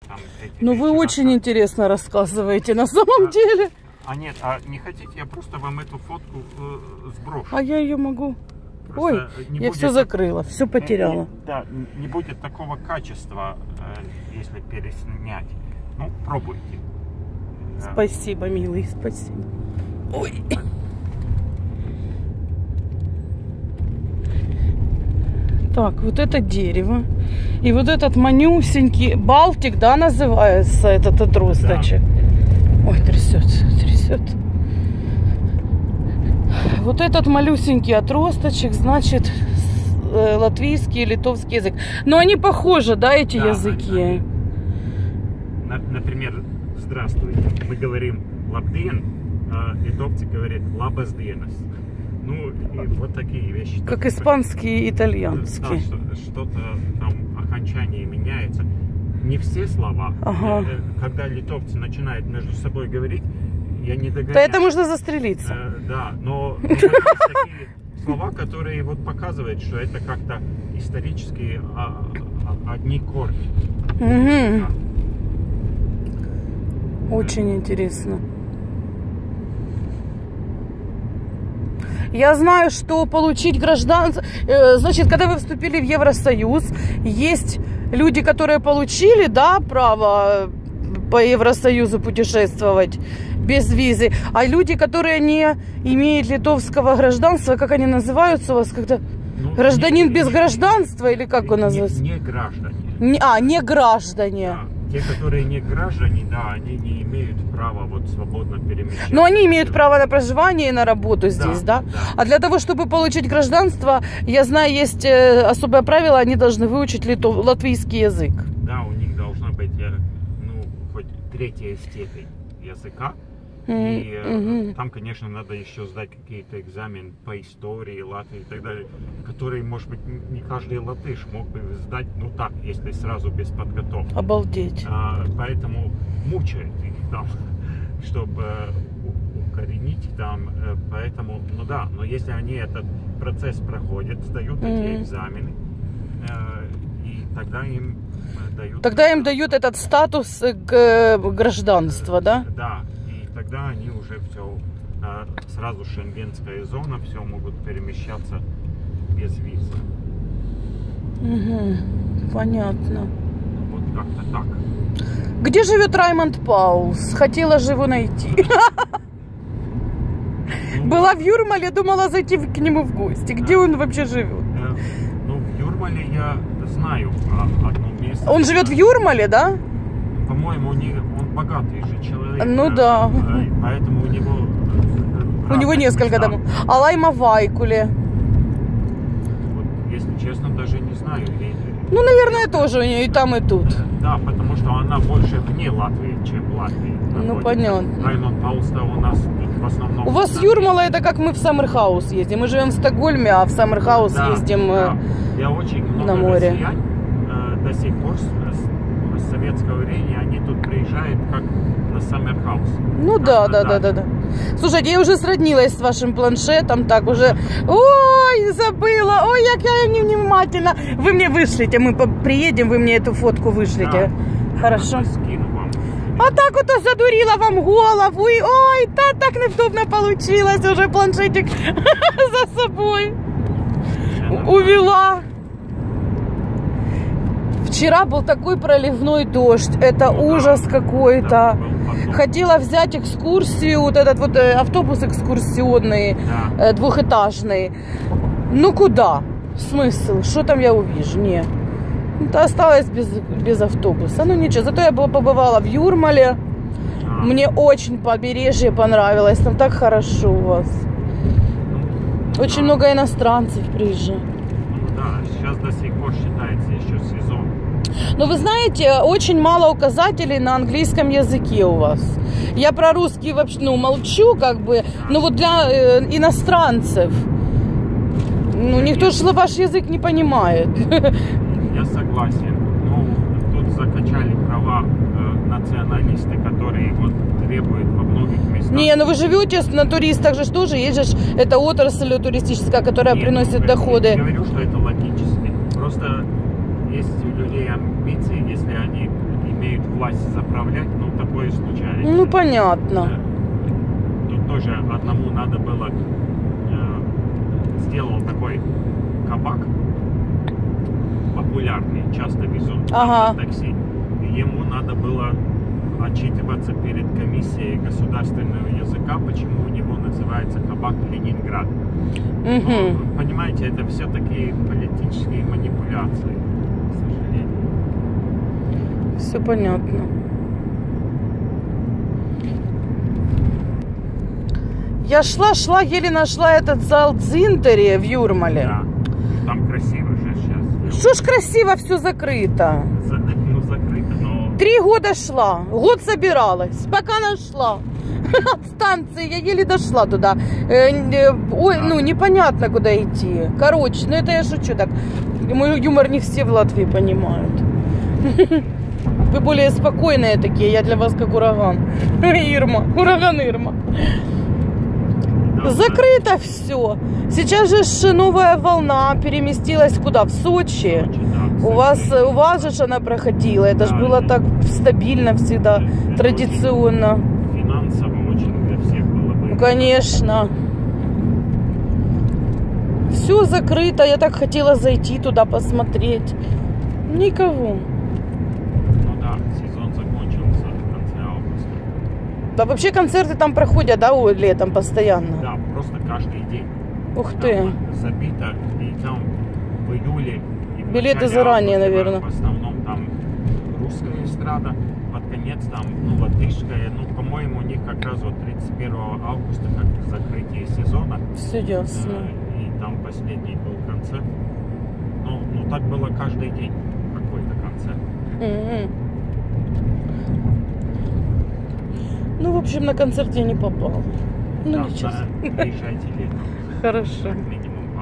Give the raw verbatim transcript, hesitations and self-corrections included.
там эти Ну вы очень интересно рассказываете на самом а, деле. А нет, а не хотите, я просто вам эту фотку э, сброшу. А я ее могу. Просто Ой, не я будет все закрыла, все потеряла. Не, не, да, не будет такого качества, э, если переснять. Ну, пробуйте. Спасибо, милый, спасибо. Ой. Так, вот это дерево. И вот этот манюсенький Балтик, да, называется этот отросточек. Да. Ой, трясется, трясет. Вот этот малюсенький отросточек, значит, латвийский и литовский язык. Но они похожи, да, эти да, языки? Они, они... Например, здравствуйте. Мы говорим лабден, а литовцы говорят лабас dienas. Ну, и вот такие вещи. Как так, испанский и итальянский. Да, что-то там окончание меняется. Не все слова. Ага. Когда литовцы начинают между собой говорить, я не догоняю. Да это можно застрелиться. Э, да, но есть такие слова, которые вот показывают, что это как-то исторически а, а, одни корни. Угу. Да. Очень интересно. Я знаю, что получить гражданство... Значит, когда вы вступили в Евросоюз, есть люди, которые получили, да, право по Евросоюзу путешествовать без визы. А люди, которые не имеют литовского гражданства, как они называются у вас? Когда... Ну, гражданин не, без не, гражданства или как он называется? Не, не граждане. Не, а, не граждане. Да. Те, которые не граждане, да, они не имеют права вот свободно перемещаться. Но они имеют право на проживание и на работу здесь, да? Да? Да. А для того, чтобы получить гражданство, я знаю, есть особое правило, они должны выучить литов... латвийский язык. Да, у них должна быть, ну, хоть третья степень языка. Mm-hmm. И mm-hmm. там, конечно, надо еще сдать какие-то экзамены по истории Латвии и так далее, которые, может быть, не каждый латыш мог бы сдать, ну так, если сразу без подготовки. Обалдеть. А, поэтому мучает их там, чтобы укоренить там, поэтому, ну да, но если они этот процесс проходят, сдают mm-hmm. эти экзамены, и тогда им дают... Тогда им дают этот статус гражданства, да? Да. Тогда они уже все, сразу шенгенская зона, все могут перемещаться без визы. Угу, понятно. Вот как-то так. Где живет Раймонд Паулс? Хотела же его найти. Была в Юрмале, думала зайти к нему в гости. Где он вообще живет? Ну, в Юрмале я знаю одно место. Он живет в Юрмале, да? По-моему, он богатый же человек. Ну да. Поэтому у него... У него несколько домов. А Лайма Вайкуле? Вот, если честно, даже не знаю. Ну, наверное, тоже у нее и там, и тут. Да, потому что она больше вне Латвии, чем в Латвии. Ну, понятно. Раймонд Паулс-то у нас тут в основном... У вас Юрмала это как мы в Саммерхаус ездим. Мы живем в Стокгольме, а в Саммерхаус да, ездим да. Я очень много на море. Россиян э, до сих пор с, с советского времени они тут приезжают как на Саммерхаус. Ну да, да, да, да, да. Слушайте, я уже сроднилась с вашим планшетом, так уже, ой, забыла, ой, какая я невнимательна. Вы мне вышлите, мы приедем, вы мне эту фотку вышлите. Да, хорошо? Скину вам. А так вот задурила вам голову, и ой, да, так невдобно получилось, уже планшетик за собой увела. Вчера был такой проливной дождь, это ну, ужас да, какой-то. Да, хотела взять экскурсию, вот этот вот автобус экскурсионный, да. двухэтажный. Ну куда? Смысл? Что там я увижу? Не. Это осталось без, без автобуса. Ну ничего, зато я была, побывала в Юрмале. А. Мне очень побережье понравилось, там так хорошо у вас. Очень да. много иностранцев приезжает. Да, сейчас до сих пор считается еще сезон. Но вы знаете, очень мало указателей на английском языке у вас. Я про русский вообще, ну, молчу, как бы, но вот для э, иностранцев, ну, никто же ваш язык не понимает. Я согласен. Ну, тут закачали права э, националисты, которые вот требуют во многих местах. Не, ну вы живете на туристах же тоже, есть же эта отрасль туристическая, которая Нет, приносит ну, доходы. Я говорю, что это логически. Просто есть у людей амбиции, если они имеют власть заправлять, ну такое случается. Ну понятно. Тут тоже одному надо было, э, сделал такой кабак популярный, часто везут Ага. на такси. И ему надо было отчитываться перед комиссией государственного языка, почему у него называется кабак Ленинград. Угу. Но, понимаете, это все такие политические манипуляции, к сожалению. Все понятно. Я шла, шла, еле нашла этот зал Дзинтери в Юрмале. Да. Там красиво же сейчас. Что ж красиво, все закрыто. За- ну, закрыто, но... Три года шла, год собиралась, пока нашла. От станции я еле дошла туда. Э, э, Ой, ну непонятно, куда идти. Короче, ну это я шучу так. Мой юмор не все в Латвии понимают. Вы более спокойные такие, я для вас как ураган. Ирма, ураган Ирма. Да, Закрыто все. Сейчас же ж новая волна переместилась куда? В Сочи. Сочи, да, У вас, кстати. у вас же ж она проходила. Это же Да, было и- так стабильно всегда, Это традиционно. очень финансово очень для всех было бы. Ну, конечно. Все закрыто. Я так хотела зайти туда посмотреть. Никого. Ну да, сезон закончился в конце августа. Да вообще концерты там проходят, да, о, летом постоянно? Да, просто каждый день. Ух ты. Там забито, и там в июле и в Билеты начале заранее, августа, наверное. В основном там русская эстрада, под конец там, ну, латышская. Ну, по-моему, у них как раз вот тридцать первого августа, как закрытие сезона. Все ясно. Э, И там последний был концерт. Ну, ну так было каждый день какой-то концерт. Мгм. Ну, в общем, на концерт я не попала. Ну, Да, ничего. да, приезжайте летом. Хорошо. Как минимум.